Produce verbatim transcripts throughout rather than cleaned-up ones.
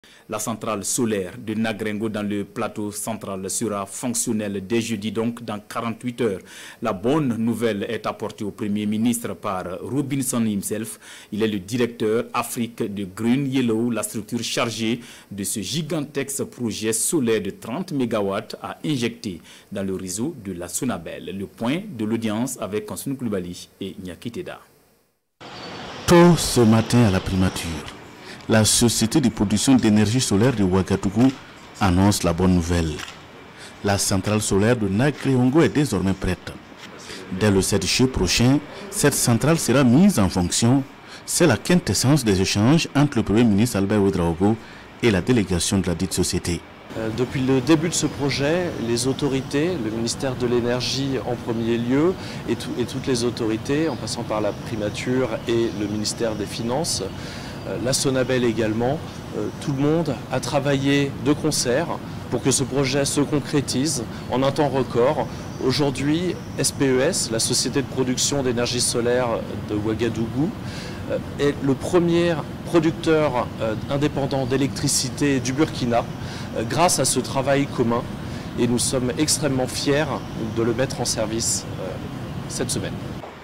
La centrale solaire de Nagrengo dans le plateau central sera fonctionnelle dès jeudi, donc dans quarante-huit heures. La bonne nouvelle est apportée au Premier ministre par Robinson himself. Il est le directeur Afrique de Green Yellow, la structure chargée de ce gigantesque projet solaire de trente mégawatts à injecter dans le réseau de la Sonabel. Le point de l'audience avec Constantine Koulibaly et Nyaki Teda. Tôt ce matin à la primature, la société de production d'énergie solaire de Ouagadougou annonce la bonne nouvelle. La centrale solaire de Nagrengo est désormais prête. Dès le sept juillet prochain, cette centrale sera mise en fonction. C'est la quintessence des échanges entre le Premier ministre Albert Ouedraogo et la délégation de la dite société. Depuis le début de ce projet, les autorités, le ministère de l'Énergie en premier lieu et, tout, et toutes les autorités, en passant par la primature et le ministère des Finances, la Sonabel également, tout le monde a travaillé de concert pour que ce projet se concrétise en un temps record. Aujourd'hui, S P E S, la société de production d'énergie solaire de Ouagadougou, est le premier producteur indépendant d'électricité du Burkina grâce à ce travail commun et nous sommes extrêmement fiers de le mettre en service cette semaine.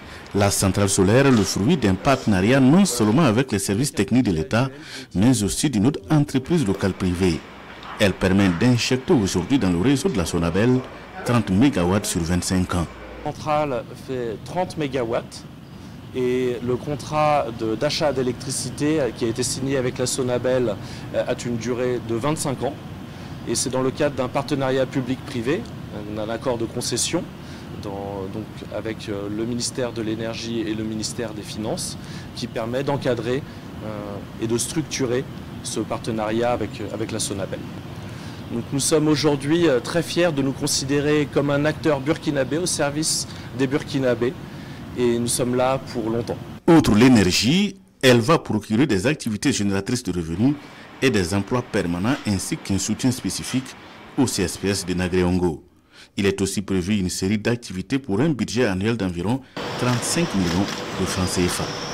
La centrale solaire est le fruit d'un partenariat non seulement avec les services techniques de l'État, mais aussi d'une autre entreprise locale privée. Elle permet d'injecter aujourd'hui dans le réseau de la Sonabel trente mégawatts sur vingt-cinq ans. La centrale fait trente mégawatts et le contrat d'achat d'électricité qui a été signé avec la Sonabel a une durée de vingt-cinq ans. Et c'est dans le cadre d'un partenariat public-privé, d'un accord de concession, Dans, donc avec le ministère de l'Énergie et le ministère des Finances, qui permet d'encadrer euh, et de structurer ce partenariat avec, avec la Sonabel. Donc nous sommes aujourd'hui très fiers de nous considérer comme un acteur burkinabé au service des Burkinabés et nous sommes là pour longtemps. Outre l'énergie, elle va procurer des activités génératrices de revenus et des emplois permanents ainsi qu'un soutien spécifique au C S P S de Nagrengo. Il est aussi prévu une série d'activités pour un budget annuel d'environ trente-cinq millions de francs C F A.